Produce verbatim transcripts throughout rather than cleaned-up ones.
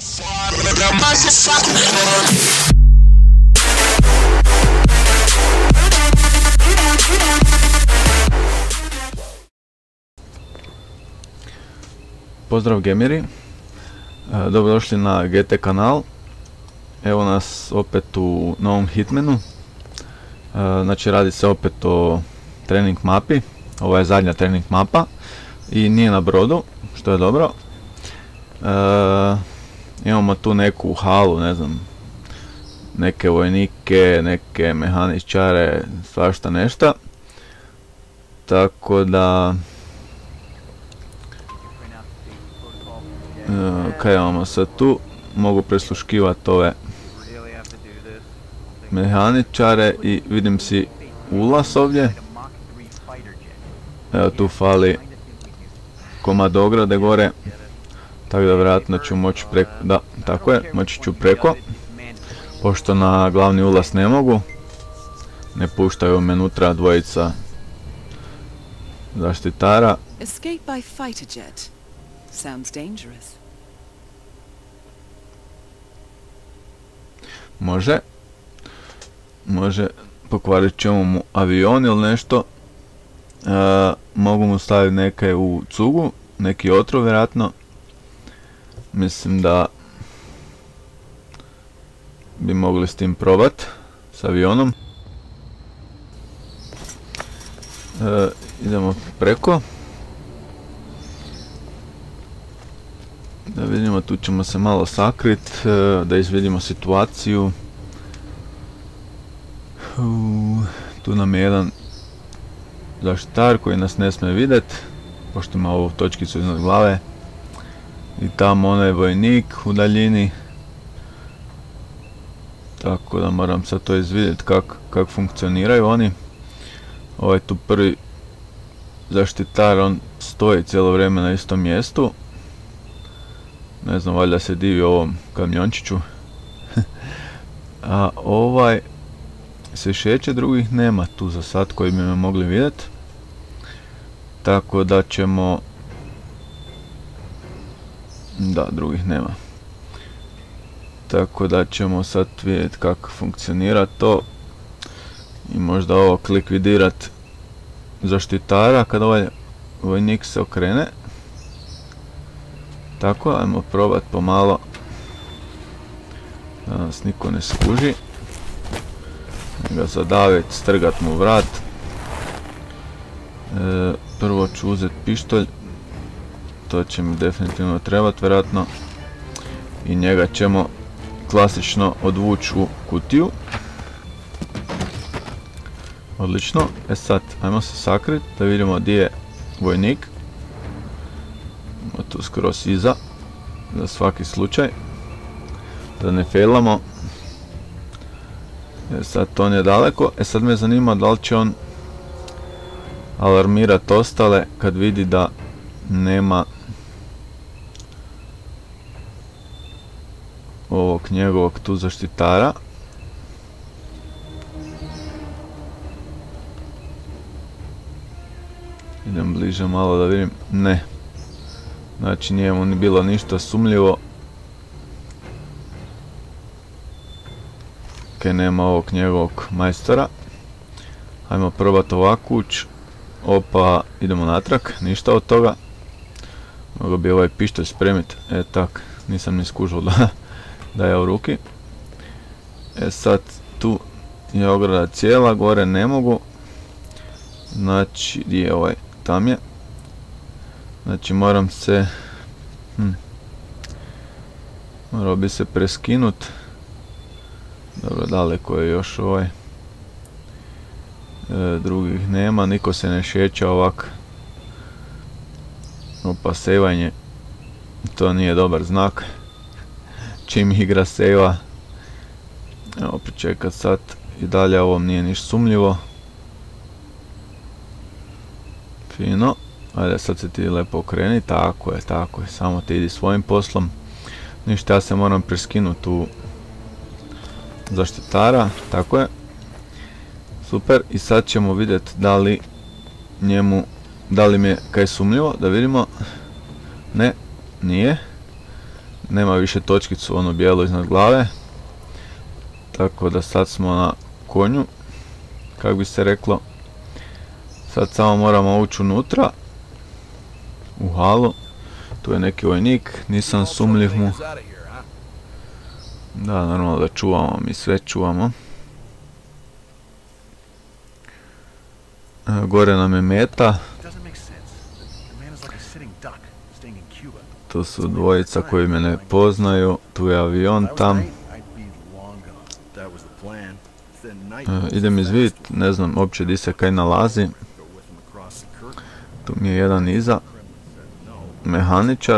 Pozdrav gameri, dobrodošli na G T kanal. Evo nas opet u novom Hitmanu. Znači radi se opet o trening mapi. Ovo je zadnja trening mapa i nije na brodu, što je dobro. E, imamo tu neku halu, ne znam, neke vojnike, neke mehaničare, svašta nešta. Tako da... E, kaj imamo sad tu? Mogu prisluškivati ove mehaničare i vidim si ulaz ovdje. Evo tu fali komad ograde gore, tako da vjerojatno ću moći preko, da, tako je, moći ću preko, pošto na glavni ulaz ne mogu, ne puštaju me unutra dvojica zaštitara. Escape by fighter jet. Sounds dangerous. Može, može, pokvarit ćemo mu avion ili nešto. Uh, mogu mu staviti neke u cugu, neki otrov vjerojatno. Mislim da bi mogli s tim probat, s avionom. Uh, idemo preko. Da vidimo, tu ćemo se malo sakrit, uh, da izvidimo situaciju. Uh, tu nam je jedan zaštitar koji nas ne smije vidjet, pošto ima ovu točkicu iznad glave. I tamo onaj vojnik u daljini. Tako da moram sad to izvidjeti kak, kak funkcioniraju oni. Ovaj tu prvi zaštitar, on stoji cijelo vrijeme na istom mjestu. Ne znam, valjda se divi ovom kamiončiću. A ovaj se šeće, drugih nema tu za sad koji bi me mogli vidjeti. Tako da ćemo... Da, drugih nema. Tako da ćemo sad vidjeti kako funkcionira to. I možda ovo likvidirati zaštitara kad ovaj vojnik se okrene. Tako, ajmo probati pomalo da nas niko ne skuži. Ga zadaviti, strgat mu vrat. E, prvo ću uzeti pištolj. To će mi definitivno trebati vjerojatno. I njega ćemo klasično odvući u kutiju. Odlično. E sad, ajmo se sakriti da vidimo gdje je vojnik. Imamo tu skroz iza. Za svaki slučaj. Da ne failamo. E sad on je daleko. E sad me zanima da li će on alarmirati ostale kad vidi da nema ovog njegovog tu zaštitara. Idem bliže malo da vidim. Ne. Znači nije mu ni bilo ništa sumljivo. Ok, nema ovog njegovog majstora. Ajmo probati ovako ući. Opa, idemo natrag, ništa od toga. Mogu bi ovaj pištolj spremiti. E tak, nisam ni skužio da, da je u ruki. E sad, tu je ograda cijela, gore ne mogu. Znači, gdje je ovaj? Tam je. Znači moram se... Hm, morao bi se preskinut. Dobro, daleko je još ovaj. E, drugih nema, niko se ne šeća ovak. Opa, sejvanje. To nije dobar znak. Čim igra sejva. Evo, pričekat sad. I dalje ovom nije niš sumljivo. Fino. Ajde, sad se ti lepo okreni. Tako je, tako je. Samo ti idi svojim poslom. Ništa, ja se moram preskinuti u zaštitara. Tako je. Super. I sad ćemo vidjeti da li njemu, da li mi je kaj sumljivo. Da vidimo. Ne, nije. nema više točkicu ono bijelo iznad glave. Tako da sad smo na konju, kako bi se reklo. Sad samo moramo ući unutra, u halu. Tu je neki vojnik, nisam sumljiv mu. Da, normalno da čuvamo, mi sve čuvamo. E, gore nam je meta. Tu su dvojica koji me ne poznaju, tu je avion tam. E, idem izvidit, ne znam uopće di se kaj nalazi. Tu mi je jedan iza. Mehaničar.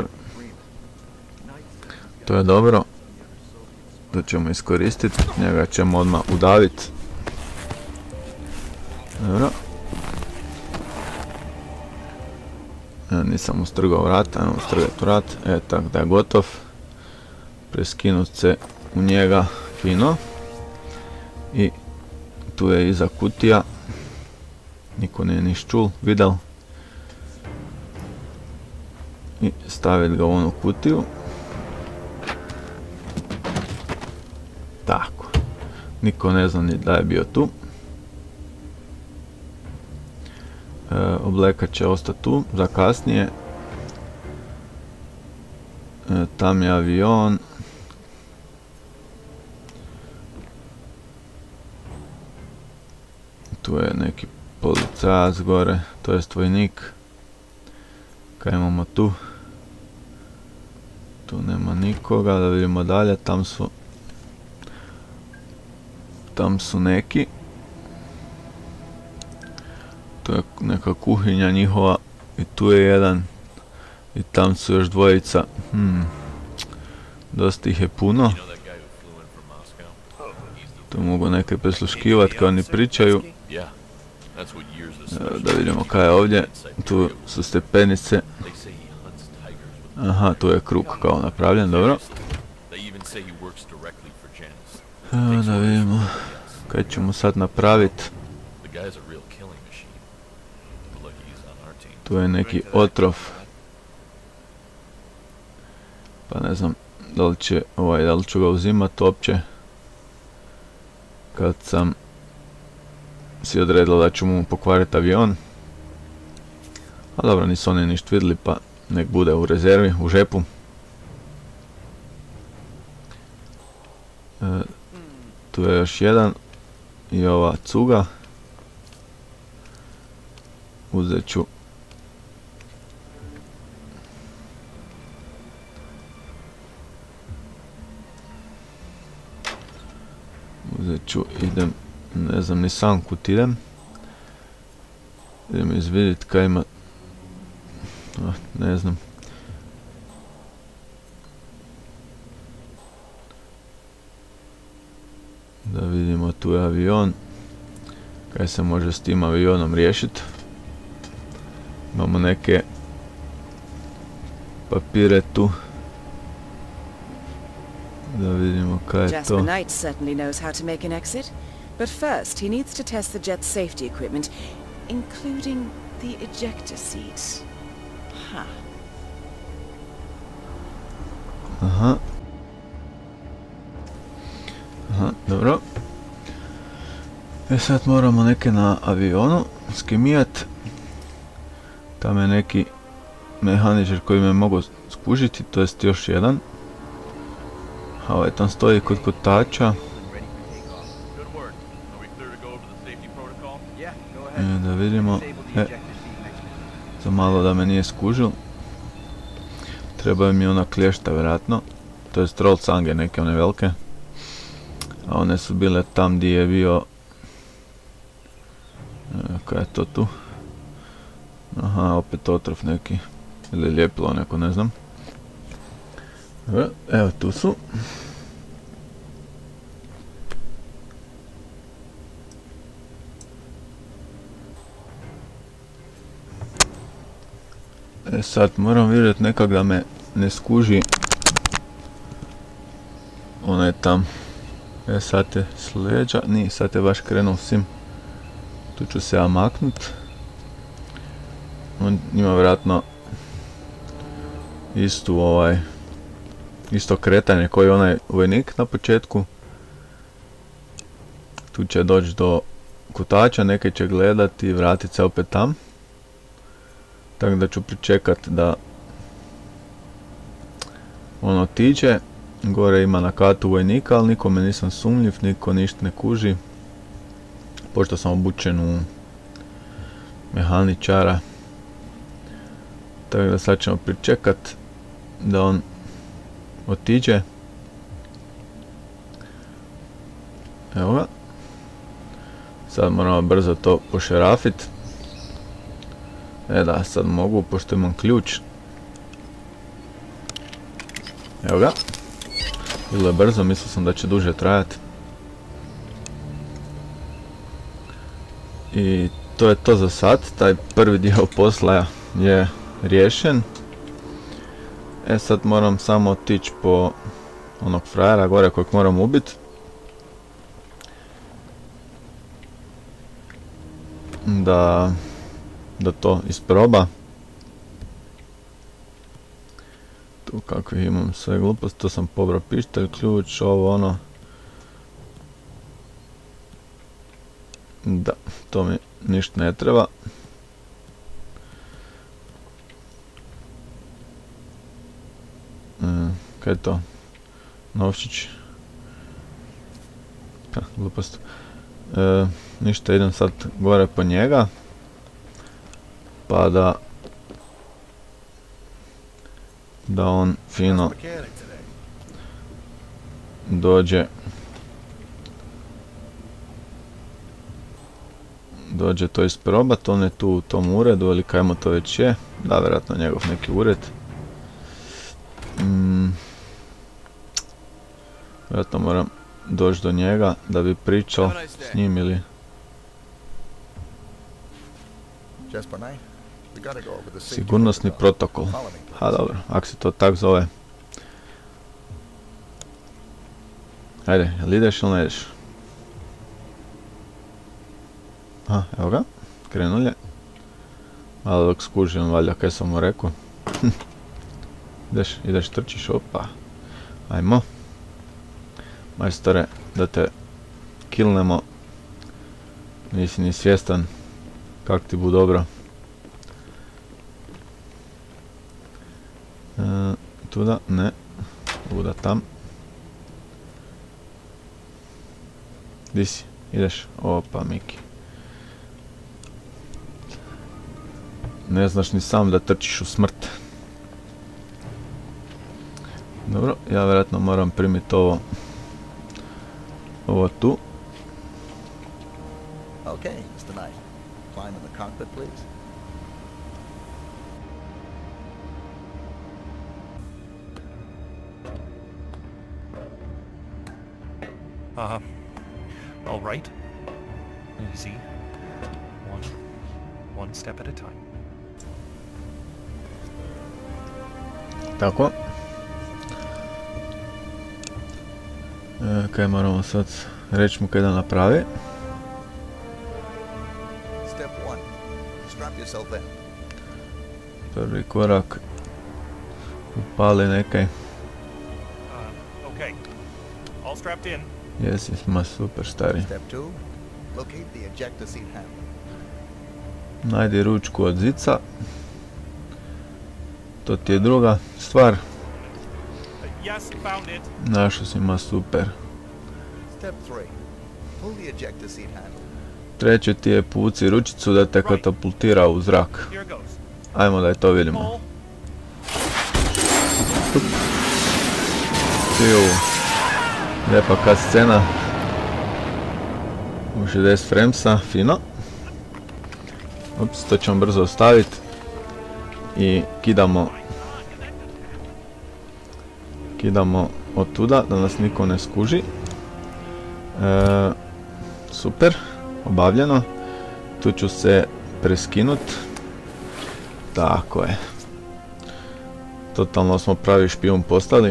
To je dobro. To ćemo iskoristiti, njega ćemo odmah udaviti. Dobro. E, nisam ustrgao vrata, ajmo ustrgati vrat. E, tako da je gotov. Preskinut se u njega fino. I tu je iza kutija. Niko nije niš čul, videl. I staviti ga u onu kutiju. Tako. Niko ne zna ni da je bio tu. E, obleka će ostati tu za kasnije. E, tam je avion. Tu je neki policajac gore, to jest vojnik. Kaj imamo tu? Tu nema nikoga, da vidimo dalje, tam su tam su neki. Tu je neka kuhinja njihova i tu je jedan i tam su još dvojica. Hmm. Dosta ih je puno. Tu mogu neke prisluškivati kao oni pričaju. Da vidimo kaj je ovdje. Tu su stepenice. Aha, tu je krug kao napravljen, dobro. Da vidimo kaj ćemo sad napraviti. Tu je neki otrov. Pa ne znam da li će, ovaj, da li ću ga uzimati uopće. Kad sam si odredila da ću mu pokvariti avion. A dobro, nisu oni ništa vidjeli, pa nek bude u rezervi, u žepu. E, tu je još jedan i ova cuga. Uzet ću Uzet ću, idem, ne znam ni sam kud idem. Idem izvidit kaj ima. Ah, ne znam. Da vidimo, tu je avion. Kaj se može s tim avionom riješiti. Imamo neke papire tu. Da vidimo kaj je to. Jasper Knight certainly knows how to make an exit, but first he needs to test the jet's safety equipment, including the ejector seat. Ha. Aha. Aha, dobro. E sad moramo neke na avionu skemijat. Tam je neki mehaničar koji me mogu skužiti, to jest još jedan. A ovaj tam stoji kod kotača. E, da vidimo. E, za malo da me nije skužil. Trebaju mi ona klješta vjerojatno. To je troll sange neke one velike. A one su bile tam gdje je bio... E, kaj je to tu? Aha, opet otrov neki. Ili ljepilo neko, ne znam. Dobro, evo tu su. E sad moram vidjeti nekak da me ne skuži onaj tam. E sad je s leđa, nije, sad je baš krenuo sim. Tu ću se ja maknut. On ima vjerojatno istu ovaj isto kretanje koji onaj vojnik na početku. Tu će doći do kutača, neke će gledati i vratit se opet tam. Tako da ću pričekat da on otiđe. Gore ima na katu vojnika, ali nikome nisam sumnjiv, niko ništa ne kuži. Pošto sam obučen u mehaničara. Tako da sad ćemo pričekat da on otiđe. Evo ga. Sad moramo brzo to pošerafit. E da, sad mogu, pošto imam ključ. Evo ga. Bilo je brzo, mislio sam da će duže trajati. I to je to za sad, taj prvi dio posla je riješen. E sad moram samo otići po onog frajera gore kojeg moram ubiti. Da, da to isproba. Tu kakve imam sve gluposti, to sam pobrao pištolj, ključ, ovo ono. Da, to mi ništa ne treba. E, kaj je to? Novčić. Ha, glupost. E, ništa, idem sad gore po njega. Pa da... Da on fino dođe... Dođe to isprobat, on je tu u tom uredu, ili kajmo to već je. Da, vjerojatno njegov neki ured. Mm. Vjerojatno moram doći do njega da bi pričao s njim ili... Sigurnosni protokol. Ha, dobro, ako se to tak zove. Ajde, jel ideš ili ne ideš? Aha, evo ga, krenulje. Malo dok skužim, valjda kaj sam mu rekao. Ideš, ideš, trčiš, opa. Ajmo. Majstore, da te killnemo. Nisi ni svjestan kak ti bu dobro. E, tuda, ne. Buda tam. Di si? Ideš? Opa, Miki. Ne znaš ni sam da trčiš u smrt. Dobro, ja vjerojatno moram primiti ovo. Ovo tu. Okay, mister Knight. Climb in the cockpit, please. Uh, all right. Easy. One, one step at a time. Tako. E, kaj moramo sad reći mu kaj da napravi. Step one. Strap yourself in. Prvi korak. Upali nekaj. Uh, okay. All strapped in. Jesi, ma super stari. Step two. Locate the ejector seat handle. Najdi ručku od zica. To ti je druga stvar. Uh, yes, found it. Našo si, ma super. Step three. Pull the ejector seat handle. Treće ti je puci ručicu da te katapultira u zrak. Here goes. Ajmo da je to vidimo. Pull. Čiju. Lijepa cut scena. U šezdeset framesa, fino. Ups, to ćemo brzo ostaviti. I kidamo. Kidamo od tuda da nas niko ne skuži. E, super, obavljeno. Tu ću se preskinut. Tako je. Totalno smo pravi špijun postali.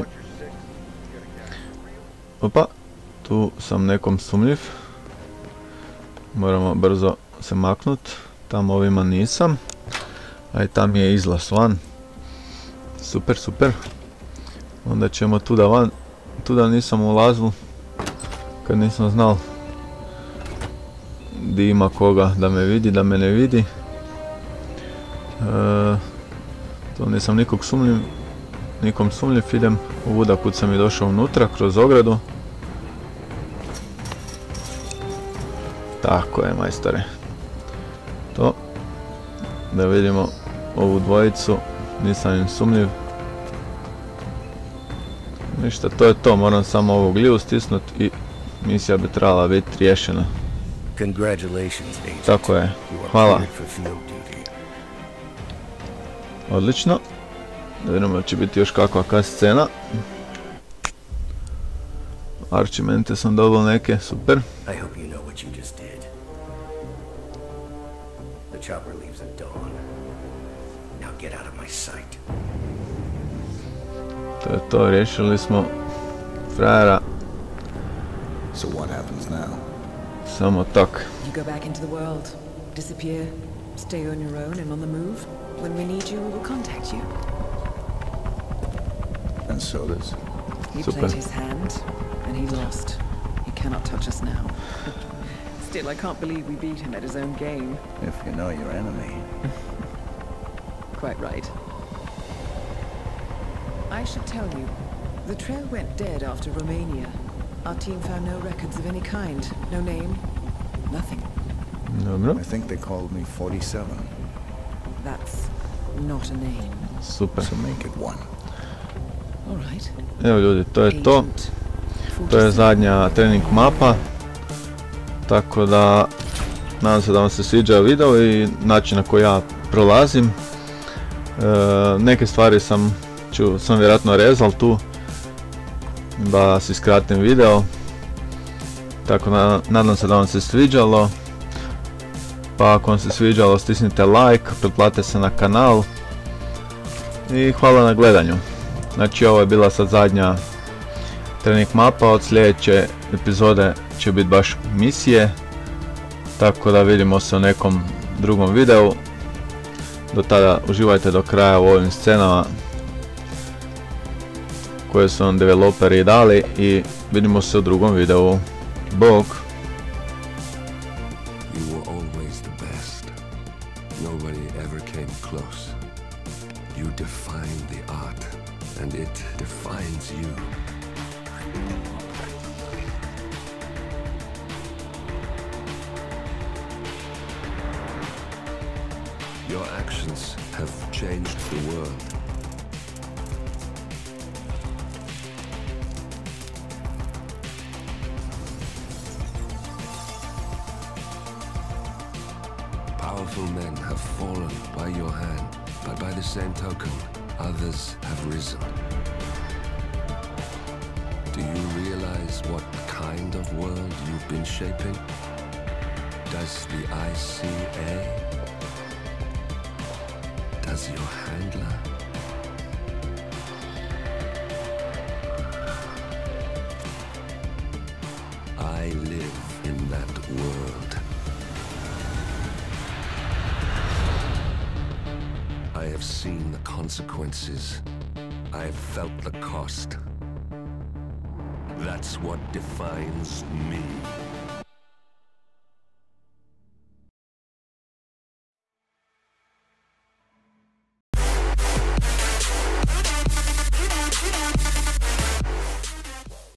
Opa, tu sam nekom sumljiv. Moramo brzo se maknut. Tamo ovima nisam. A i tam je izlaz van. Super, super. Onda ćemo tuda van. Tuda nisam ulazil, kad nisam znal di ima koga da me vidi, da me ne vidi. E, to nisam nikog sumnjiv, nikom sumnjiv, idem ovuda kud sam i došao unutra, kroz ogradu. Tako je, majstore. To. Da vidimo ovu dvojicu, nisam im sumnjiv. Ništa, to je to, moram samo ovu gljivu stisnut i misija bi trebala biti riješena. Tako je, hvala. Odlično. Da vidimo da će biti još kakva kas scena. Arčimente sam dobio neke, super. To je to, riješili smo frajera. So what happens now? Samo tak. You go back into the world, disappear, stay on your own and on the move. When we need you, we will contact you. And so does. He Super. played his hand, and he lost. He cannot touch us now. Still, I can't believe we beat him at his own game. If you know your enemy. Quite right. I should tell you, the trail went dead after Romania. Our team found no records of any kind. No name. Nothing. Dobro. I think they called me forty-seven. That's not a name. Super. So make it one. All right. Evo ljudi, to je to. Agent To je forty-seven. zadnja trening mapa. Tako da, nadam se da vam se sviđa video i način na koji ja prolazim. E, neke stvari sam, ću, sam vjerojatno rezal tu, da si skratim video. Tako da, nadam se da vam se sviđalo. Pa ako vam se sviđalo, stisnite like, pretplatite se na kanal. I hvala na gledanju. Znači ovo je bila sad zadnja trening mapa, od sljedeće epizode će biti baš misije. Tako da vidimo se u nekom drugom videu. Do tada uživajte do kraja u ovim scenama koje su nam developeri dali i vidimo se u drugom videu. Bog! You were always the best. Nobody ever came close. You defined the art, and it defines you. Your actions have changed the world. Powerful men have fallen by your hand, but by the same token, others have risen. Do you realize what kind of world you've been shaping? Does the I C A? Does your handler? I live in that world. I have seen the consequences. I have felt the cost. That's what defines me.